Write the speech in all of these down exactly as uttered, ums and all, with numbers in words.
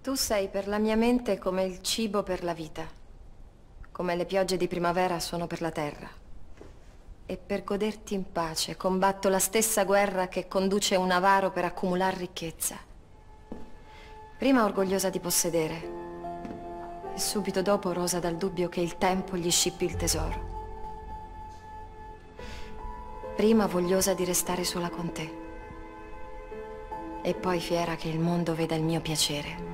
Tu sei per la mia mente come il cibo per la vita, come le piogge di primavera sono per la terra. E per goderti in pace combatto la stessa guerra che conduce un avaro per accumular ricchezza. Prima orgogliosa di possedere, e subito dopo rosa dal dubbio che il tempo gli scippi il tesoro. Prima vogliosa di restare sola con te, e poi fiera che il mondo veda il mio piacere.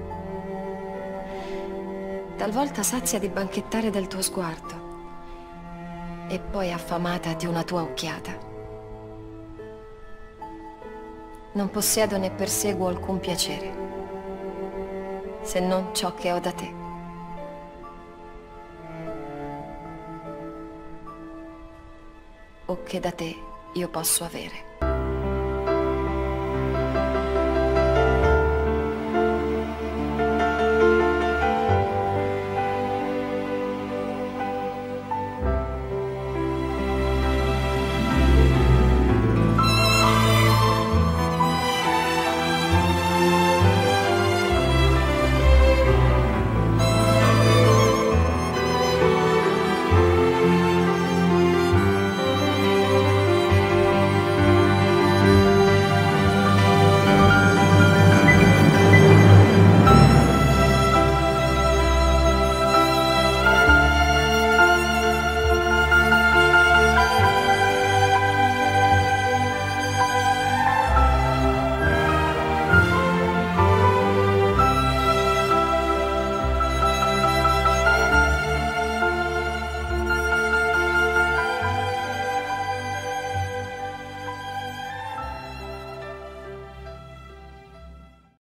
Talvolta sazia di banchettare del tuo sguardo, e poi affamata di una tua occhiata. Non possiedo né perseguo alcun piacere, se non ciò che ho da te. O che da te io posso avere.